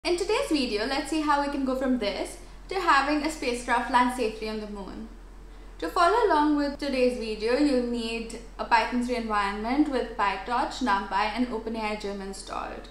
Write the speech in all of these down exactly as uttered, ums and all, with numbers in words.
In today's video, let's see how we can go from this to having a spacecraft land safely on the moon. To follow along with today's video, you'll need a Python three environment with PyTorch, NumPy and OpenAI Gym installed.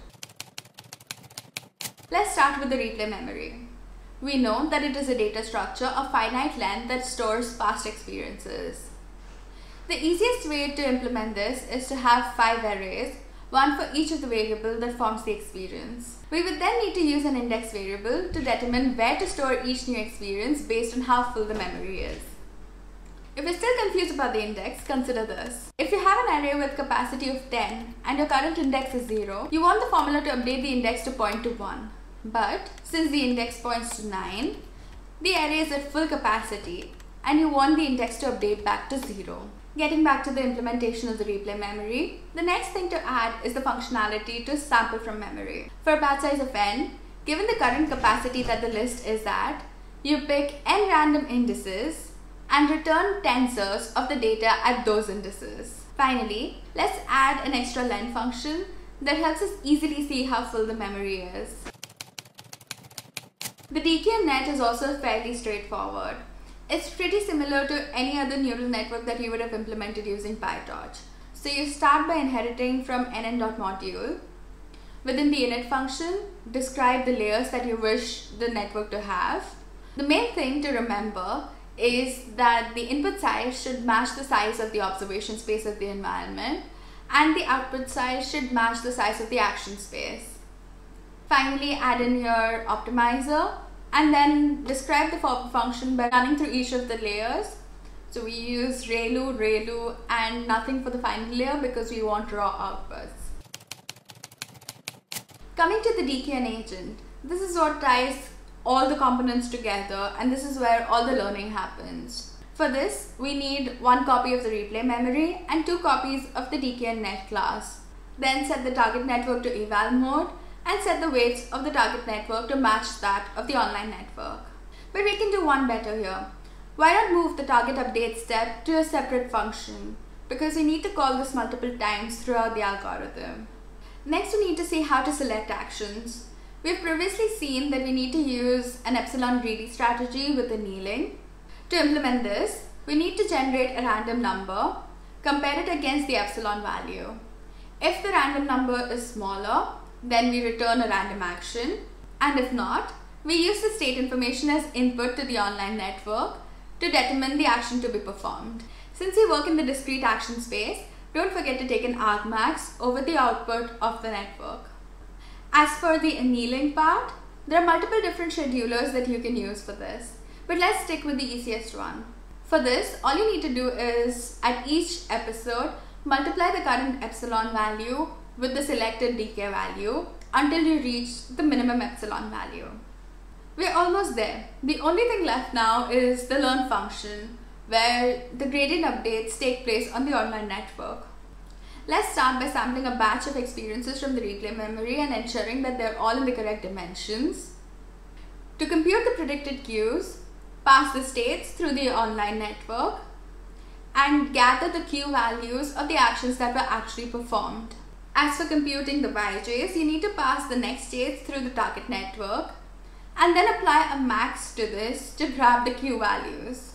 Let's start with the replay memory. We know that it is a data structure of finite length that stores past experiences. The easiest way to implement this is to have five arrays, one for each of the variables that forms the experience. We would then need to use an index variable to determine where to store each new experience based on how full the memory is. If you're still confused about the index, consider this. If you have an array with capacity of ten and your current index is zero, you want the formula to update the index to point to one. But since the index points to nine, the array is at full capacity and you want the index to update back to zero. Getting back to the implementation of the replay memory, the next thing to add is the functionality to sample from memory. For a batch size of n, given the current capacity that the list is at, you pick n random indices and return tensors of the data at those indices. Finally, let's add an extra len function that helps us easily see how full the memory is. The D K N net is also fairly straightforward. It's pretty similar to any other neural network that you would have implemented using PyTorch. So you start by inheriting from nn.module. Within the init function, describe the layers that you wish the network to have. The main thing to remember is that the input size should match the size of the observation space of the environment, and the output size should match the size of the action space. Finally, add in your optimizer and then describe the for function by running through each of the layers. So we use ReLU, ReLU and nothing for the final layer because we want raw outputs. Coming to the D K N agent, this is what ties all the components together and this is where all the learning happens. For this, we need one copy of the replay memory and two copies of the D K N net class. Then set the target network to eval mode and set the weights of the target network to match that of the online network. But we can do one better here. Why not move the target update step to a separate function? Because we need to call this multiple times throughout the algorithm. Next, we need to see how to select actions. We've previously seen that we need to use an epsilon greedy strategy with annealing. To implement this, we need to generate a random number, compare it against the epsilon value. If the random number is smaller, then we return a random action, and if not, we use the state information as input to the online network to determine the action to be performed. Since we work in the discrete action space, don't forget to take an argmax over the output of the network. As for the annealing part, there are multiple different schedulers that you can use for this, but let's stick with the easiest one. For this, all you need to do is, at each episode, multiply the current epsilon value with the selected D K value until you reach the minimum epsilon value. We're almost there. The only thing left now is the learn function, where the gradient updates take place on the online network. Let's start by sampling a batch of experiences from the replay memory and ensuring that they're all in the correct dimensions. To compute the predicted cues, pass the states through the online network and gather the cue values of the actions that were actually performed. As for computing the Y Js, you need to pass the next states through the target network and then apply a max to this to grab the Q values.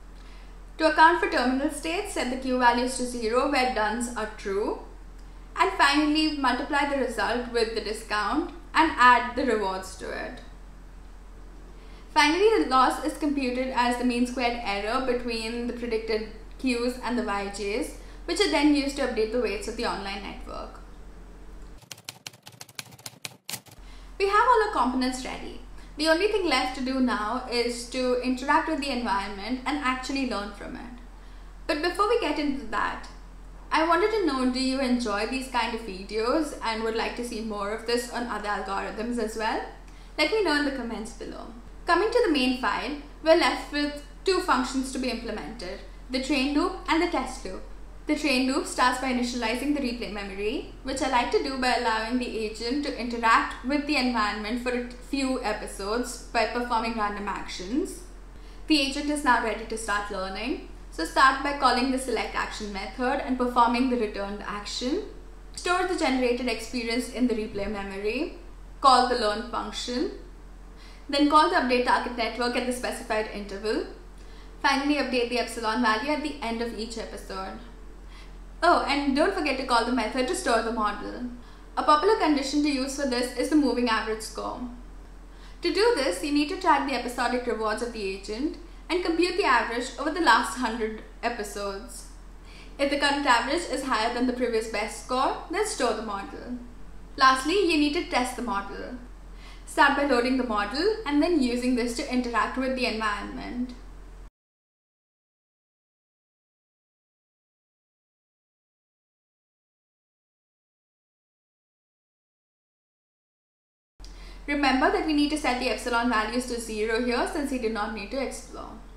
To account for terminal states, set the Q values to zero where dones are true, and finally multiply the result with the discount and add the rewards to it. Finally, the loss is computed as the mean squared error between the predicted Qs and the Y Js, which are then used to update the weights of the online network. We have all our components ready. The only thing left to do now is to interact with the environment and actually learn from it. But before we get into that, I wanted to know, do you enjoy these kind of videos and would like to see more of this on other algorithms as well? Let me know in the comments below. Coming to the main file, we're left with two functions to be implemented, the train loop and the test loop. The train loop starts by initializing the replay memory, which I like to do by allowing the agent to interact with the environment for a few episodes by performing random actions. The agent is now ready to start learning, so start by calling the select action method and performing the returned action. Store the generated experience in the replay memory. call the learn function, then call the update target network at the specified interval. Finally, update the epsilon value at the end of each episode. Oh, and don't forget to call the method to store the model. A popular condition to use for this is the moving average score. To do this, you need to track the episodic rewards of the agent and compute the average over the last one hundred episodes. If the current average is higher than the previous best score, then store the model. Lastly, you need to test the model. Start by loading the model and then using this to interact with the environment. Remember that we need to set the epsilon values to zero here since we do not need to explore.